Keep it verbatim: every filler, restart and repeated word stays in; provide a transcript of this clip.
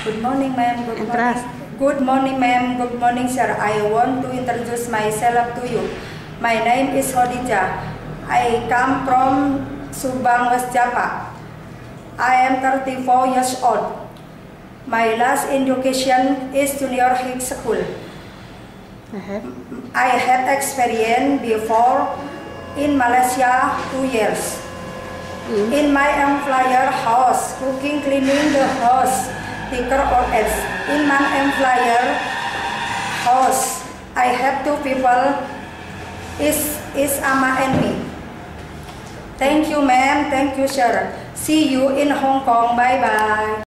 Good morning, ma'am. Good Entras. morning. Good morning, ma'am. Good morning, sir. I want to introduce myself to you. My name is Khadijah. I come from Subang, West Java. I am thirty-four years old. My last education is junior high school. I have. I had experience before in Malaysia two years. Mm. In my employer house, cooking, cleaning the house, taker or else. In my employer house, I have two people, is is Ama and me. Thank you, ma'am. Thank you, sir. See you in Hong Kong. Bye bye.